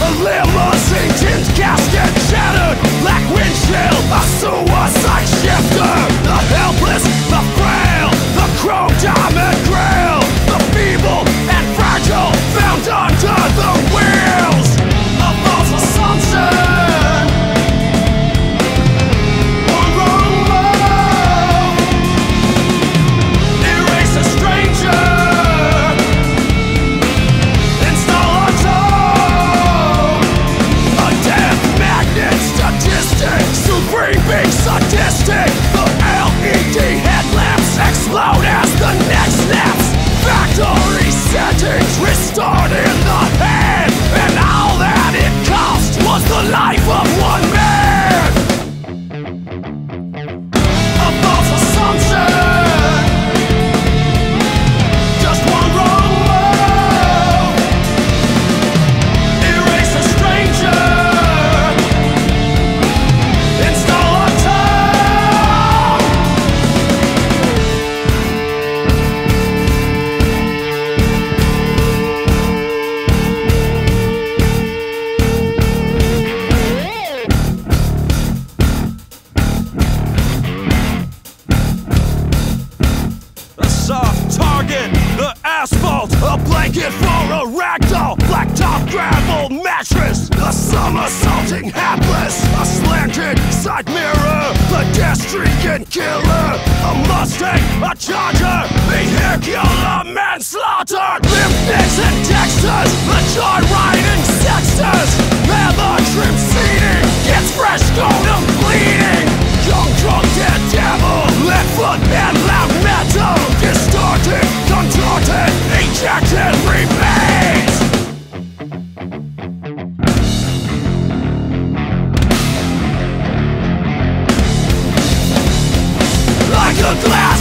A limousine tint casket shattered, black windshield, a suicide shifter. The helpless, the frail, the chrome diamond grail, the feeble and fragile found under the wheels. A false assumption, one wrong move, erase a stranger, install a tone. A death magnet statistic, supreme being sadistic. The LED headlamps explode as the neck snaps. Factory settings restored in the head, and all that it cost was the life of one man. A false assumption, just one wrong move, erase a stranger, install a tone. A soft target, the asphalt, a blanket for a ragdoll, blacktop gravel mattress, a somersaulting hapless, a slanted side mirror, the pedestrian killer, a Mustang, a Charger, vehicular manslaughter, lymphs and dexters, the joyriding sexters, leather trim seating, gets fresh gold and bleeding, young drunk dead devil, lead foot and loud metal, distorted, contorted, ejected remains. Like a glass